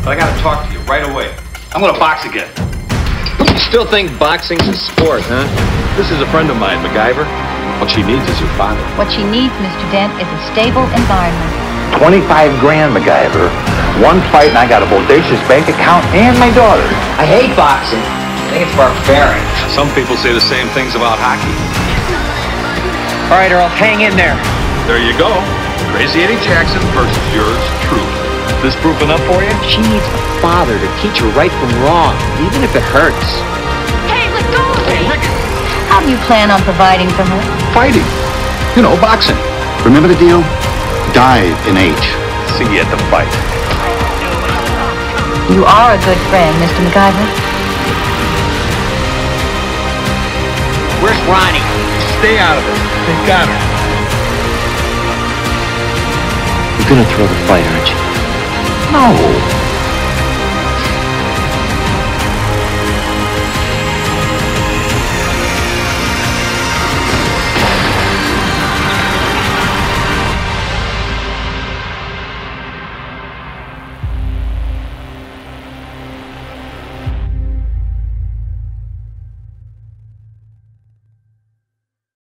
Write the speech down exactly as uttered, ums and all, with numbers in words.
but I gotta talk to you right away. I'm gonna box again. You still think boxing's a sport, huh? This is a friend of mine, MacGyver. What she needs is your father. What she needs, Mister Dent, is a stable environment. twenty-five grand, MacGyver. One fight and I got a bodacious bank account and my daughter. I hate boxing. I think it's barbaric. Some people say the same things about hockey. All right, Earl, hang in there. There you go. Crazy Eddie Jackson versus yours truly. This proof enough for you? She needs a father to teach her right from wrong, even if it hurts. Hey, let go of me! Hey, Ricky! How do you plan on providing for her? Fighting. You know, boxing. Remember the deal? Die in H. See you at the fight. You are a good friend, Mister MacGyver. Where's Ronnie? Stay out of it. They got her. You're gonna throw the fight, aren't you? No.